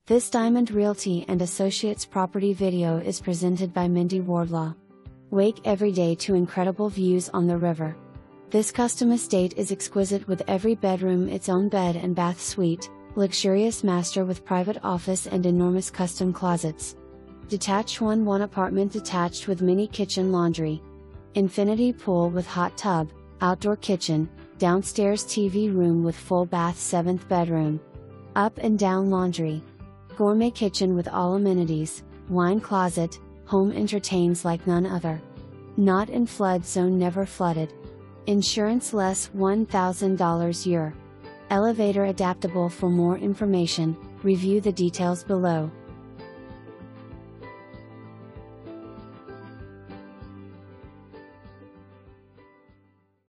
This Diamond Realty and Associates property video is presented by Mindy Wardlaw. Wake every day to incredible views on the river. This custom estate is exquisite with every bedroom its own bed and bath suite, luxurious master with private office and enormous custom closets. Detached 1-1 apartment detached with mini kitchen laundry. Infinity pool with hot tub, outdoor kitchen, downstairs TV room with full bath 7th bedroom. Up and down laundry. Gourmet kitchen with all amenities, wine closet, home entertains like none other. Not in flood zone, never flooded. Insurance less $1,000 year. Elevator adaptable. For more information, review the details below.